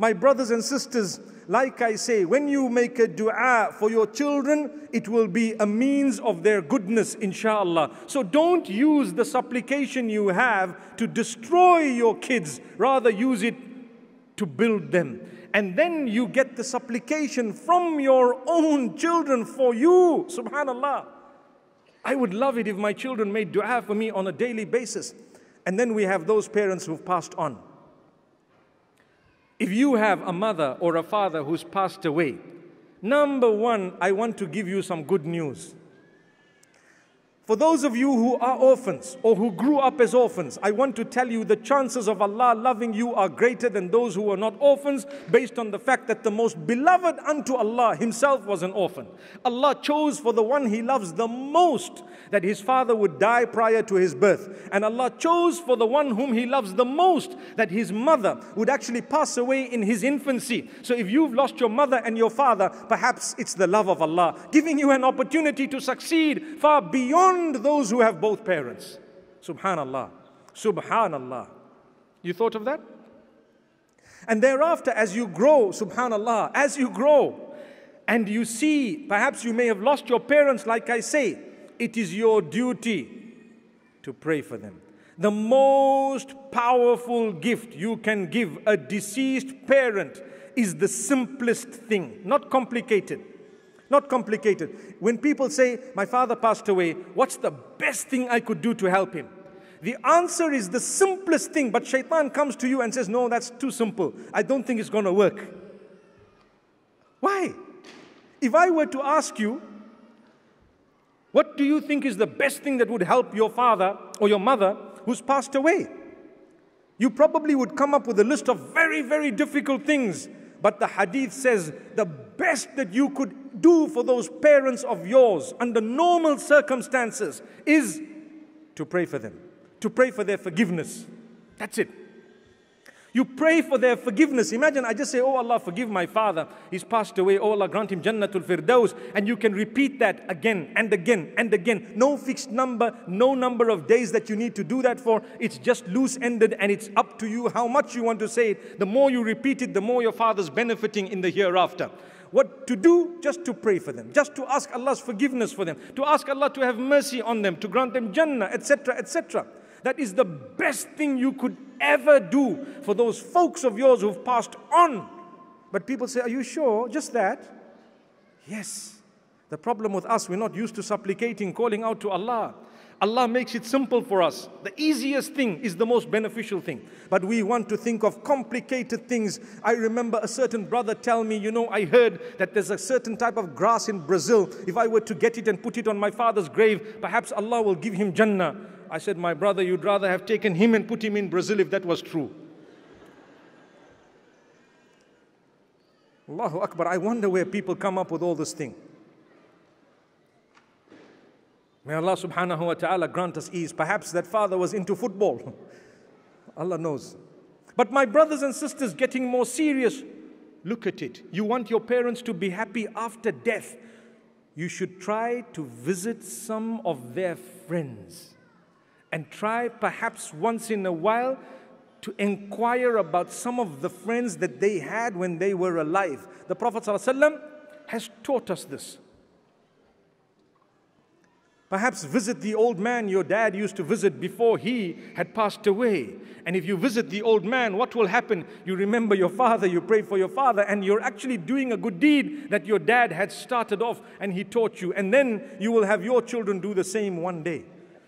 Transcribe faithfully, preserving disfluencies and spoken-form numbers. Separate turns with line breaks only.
My brothers and sisters, like I say, when you make a dua for your children, it will be a means of their goodness, inshallah. So don't use the supplication you have to destroy your kids. Rather use it to build them. And then you get the supplication from your own children for you. Subhanallah. I would love it if my children made dua for me on a daily basis. And then we have those parents who've passed on. If you have a mother or a father who's passed away, number one, I want to give you some good news. For those of you who are orphans or who grew up as orphans, I want to tell you the chances of Allah loving you are greater than those who are not orphans, based on the fact that the most beloved unto Allah himself was an orphan. Allah chose for the one he loves the most that his father would die prior to his birth. And Allah chose for the one whom he loves the most that his mother would actually pass away in his infancy. So if you've lost your mother and your father, perhaps it's the love of Allah giving you an opportunity to succeed far beyond those who have both parents. Subhanallah. Subhanallah. You thought of that? And thereafter, as you grow, subhanallah, as you grow and you see, perhaps you may have lost your parents, like I say, it is your duty to pray for them. The most powerful gift you can give a deceased parent is the simplest thing, not complicated. Not complicated. When people say, my father passed away, what's the best thing I could do to help him? The answer is the simplest thing, but shaitan comes to you and says, no, that's too simple. I don't think it's going to work. Why? If I were to ask you, what do you think is the best thing that would help your father or your mother who's passed away? You probably would come up with a list of very, very difficult things. But the hadith says the best that you could do for those parents of yours under normal circumstances is to pray for them, to pray for their forgiveness. That's it. You pray for their forgiveness. Imagine I just say, oh Allah, forgive my father. He's passed away. Oh Allah, grant him Jannatul Firdaus. And you can repeat that again and again and again. No fixed number, no number of days that you need to do that for. It's just loose-ended and it's up to you how much you want to say it. The more you repeat it, the more your father's benefiting in the hereafter. What to do? Just to pray for them. Just to ask Allah's forgiveness for them. To ask Allah to have mercy on them. To grant them Jannah, et cetera, et cetera. That is the best thing you could ever do for those folks of yours who've passed on. But people say, are you sure? Just that? Yes. The problem with us, we're not used to supplicating, calling out to Allah. Allah makes it simple for us. The easiest thing is the most beneficial thing. But we want to think of complicated things. I remember a certain brother tell me, you know, I heard that there's a certain type of grass in Brazil. If I were to get it and put it on my father's grave, perhaps Allah will give him Jannah. I said, my brother, you'd rather have taken him and put him in Brazil if that was true. Allahu Akbar, I wonder where people come up with all this thing. May Allah subhanahu wa ta'ala grant us ease. Perhaps that father was into football. Allah knows. But my brothers and sisters, getting more serious, look at it. You want your parents to be happy after death. You should try to visit some of their friends. And try perhaps once in a while to inquire about some of the friends that they had when they were alive. The Prophet ﷺ has taught us this. Perhaps visit the old man your dad used to visit before he had passed away. And if you visit the old man, what will happen? You remember your father, you pray for your father, and you're actually doing a good deed that your dad had started off and he taught you. And then you will have your children do the same one day.